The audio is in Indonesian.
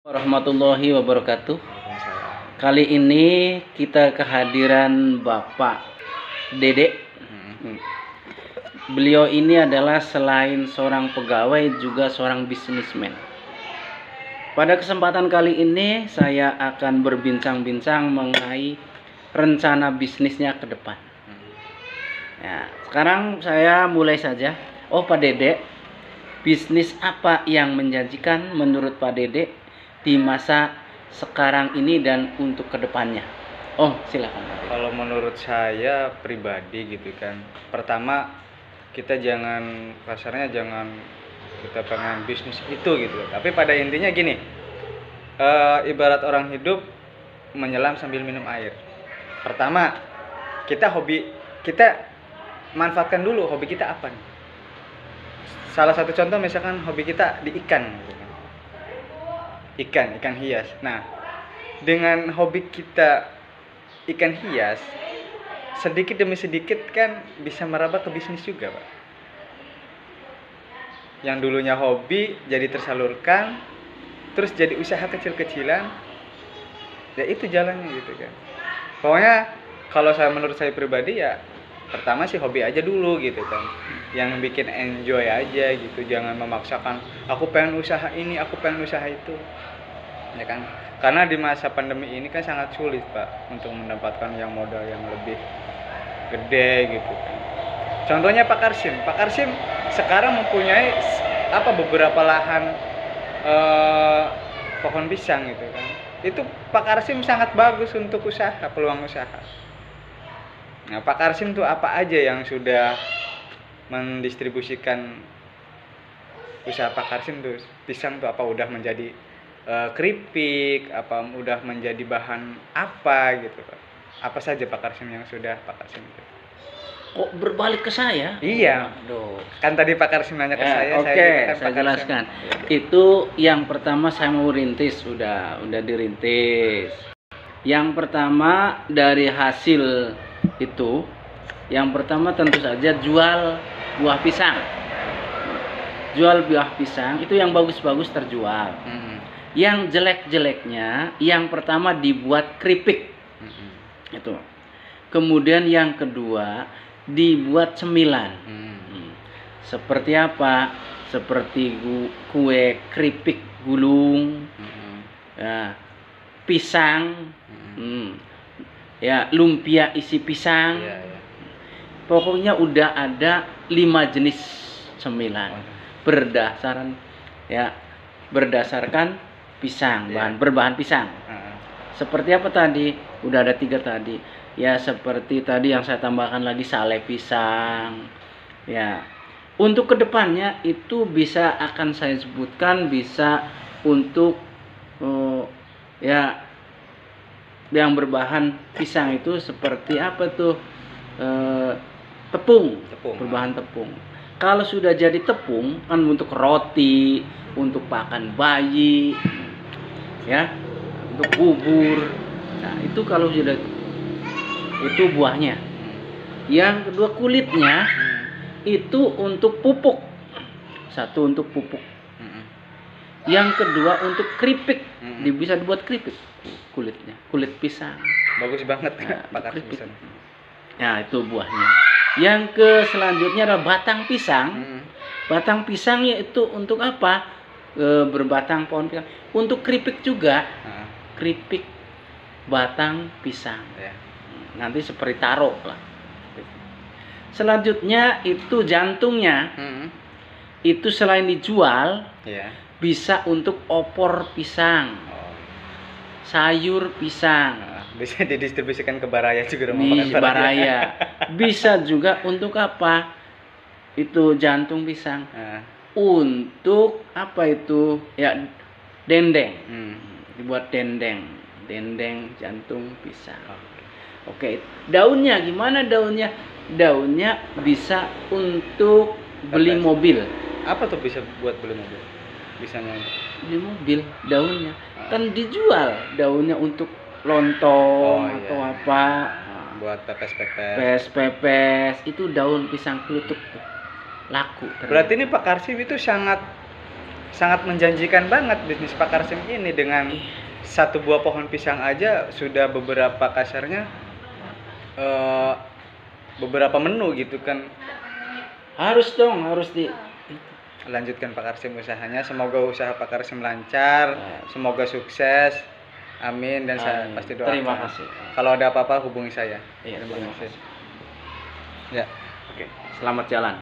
Warahmatullahi wabarakatuh. Waalaikumsalam. Kali ini kita kehadiran Bapak Dede. Beliau ini adalah selain seorang pegawai juga seorang bisnismen. Pada kesempatan kali ini saya akan berbincang-bincang mengenai rencana bisnisnya ke depan. Ya, sekarang saya mulai saja. Oh, Pak Dede, bisnis apa yang menjanjikan menurut Pak Dede di masa sekarang ini dan untuk kedepannya? Oh, silakan. Kalau menurut saya pribadi gitu kan, pertama kita jangan kasarnya jangan kita pengen bisnis itu gitu. Tapi pada intinya gini, ibarat orang hidup menyelam sambil minum air. Pertama kita manfaatkan dulu hobi kita apa nih. Salah satu contoh misalkan hobi kita di ikan gitu kan. Ikan hias. Nah, dengan hobi kita ikan hias, sedikit demi sedikit kan bisa merambah ke bisnis juga, Pak. Yang dulunya hobi jadi tersalurkan, terus jadi usaha kecil-kecilan. Ya itu jalannya gitu kan. Pokoknya kalau menurut saya pribadi ya pertama sih hobi aja dulu gitu kan. Yang bikin enjoy aja gitu, jangan memaksakan aku pengen usaha ini, aku pengen usaha itu. Ya kan? Karena di masa pandemi ini kan sangat sulit, Pak, untuk mendapatkan yang modal yang lebih gede gitu kan. Contohnya Pak Karsim sekarang mempunyai beberapa lahan pohon pisang gitu kan. Itu Pak Karsim sangat bagus untuk usaha, peluang usaha. Nah, Pak Karsim tuh apa aja yang sudah mendistribusikan usaha Pak Karsim tuh pisang tuh apa udah menjadi keripik, apa udah menjadi bahan apa gitu Pak. Apa saja Pak Karsim yang sudah Pak Karsim itu? Kok berbalik ke saya? Iya. Aduh. Kan tadi Pak Karsim nanya ke saya. Oke, saya jelaskan. Itu yang pertama saya mau rintis, udah dirintis. Yang pertama dari hasil itu, yang pertama tentu saja jual buah pisang. Jual buah pisang itu yang bagus-bagus terjual. Yang jelek-jeleknya yang pertama dibuat keripik. Itu. Kemudian yang kedua dibuat cemilan. Seperti apa? Seperti kue keripik gulung. Ya, pisang. Ya, lumpia isi pisang. Pokoknya udah ada 5 jenis cemilan berdasarkan pisang, berbahan pisang. Seperti apa tadi? Udah ada 3 tadi. Ya, seperti tadi yang saya tambahkan lagi sale pisang. Ya, untuk kedepannya itu bisa akan saya sebutkan bisa untuk ya yang berbahan pisang itu seperti apa tuh? Tepung. Berbahan tepung. Kalau sudah jadi tepung kan untuk roti, untuk pakan bayi, ya, untuk bubur. Nah, itu kalau sudah itu buahnya. Yang kedua kulitnya itu untuk pupuk. Satu untuk pupuk. Yang kedua untuk keripik. Bisa dibuat keripik kulitnya, kulit pisang. Bagus banget Pak Karsim. Nah, itu buahnya. Yang selanjutnya adalah batang pisang. Batang pisangnya itu untuk apa? Berbatang pohon pisang. Untuk keripik juga. Keripik batang pisang. Nanti seperti taro lah. Selanjutnya itu jantungnya. Itu selain dijual, bisa untuk opor pisang. Sayur pisang. Bisa didistribusikan ke baraya juga baraya. Bisa juga untuk apa? Itu jantung pisang. Untuk apa itu? Ya, dendeng. Dibuat dendeng jantung pisang. Oke. Daunnya gimana daunnya? Daunnya bisa untuk beli mobil. Apa tuh bisa buat beli mobil? Bisanya beli mobil daunnya. Kan dijual daunnya untuk lontong atau apa, buat pepes itu daun pisang kelutuk tuh laku. Berarti ini Pak Karsim itu sangat sangat menjanjikan banget bisnis Pak Karsim ini. Dengan satu buah pohon pisang aja sudah beberapa kasarnya beberapa menu gitu kan. Harus dong, harus di Lanjutkan Pak Karsim usahanya, semoga usaha Pak Karsim lancar, semoga sukses, amin. Dan saya Amin. pasti doakan. Terima kasih. Kalau ada apa-apa hubungi saya. Iya, terima kasih. Ya. Oke, selamat jalan.